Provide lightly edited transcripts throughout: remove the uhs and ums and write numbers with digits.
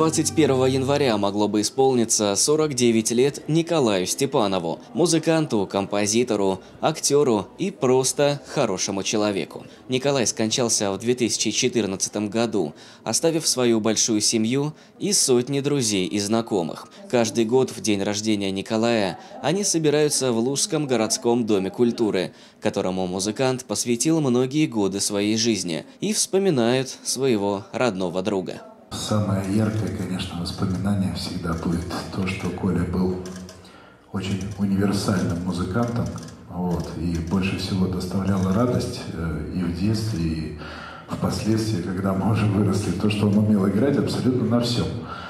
21 января могло бы исполниться 49 лет Николаю Степанову, музыканту, композитору, актеру и просто хорошему человеку. Николай скончался в 2014 году, оставив свою большую семью и сотни друзей и знакомых. Каждый год в день рождения Николая они собираются в Лужском городском доме культуры, которому музыкант посвятил многие годы своей жизни, и вспоминают своего родного друга. Самое яркое, конечно, воспоминание всегда будет то, что Коля был очень универсальным музыкантом, и больше всего доставляло радость и в детстве, и впоследствии, когда мы уже выросли, то, что он умел играть абсолютно на всем.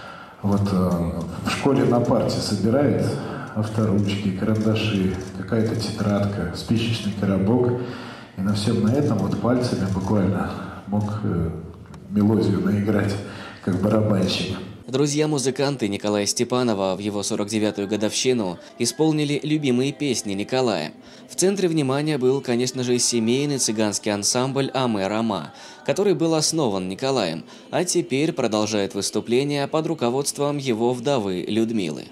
В школе на парте собирает авторучки, карандаши, какая-то тетрадка, спичечный коробок, и на всем на этом пальцами буквально мог мелодию наиграть, как барабанщик. Друзья-музыканты Николая Степанова в его 49-ю годовщину исполнили любимые песни Николая. В центре внимания был, конечно же, семейный цыганский ансамбль «Аме-Рама», который был основан Николаем, а теперь продолжает выступление под руководством его вдовы Людмилы.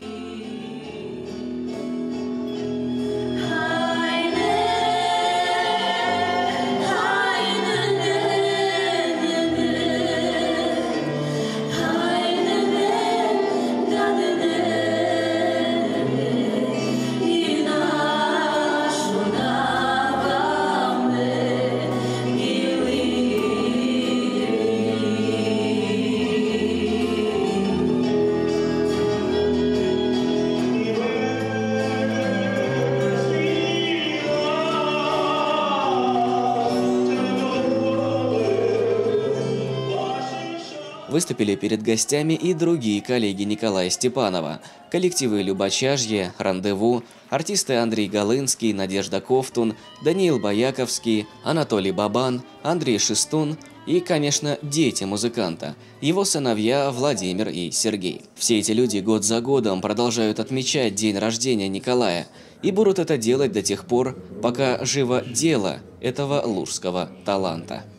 Выступили перед гостями и другие коллеги Николая Степанова. Коллективы «Любочажье», «Рандеву», артисты Андрей Голынский, Надежда Ковтун, Даниил Бояковский, Анатолий Бабан, Андрей Шестун и, конечно, дети музыканта, его сыновья Владимир и Сергей. Все эти люди год за годом продолжают отмечать день рождения Николая и будут это делать до тех пор, пока живо дело этого лужского таланта.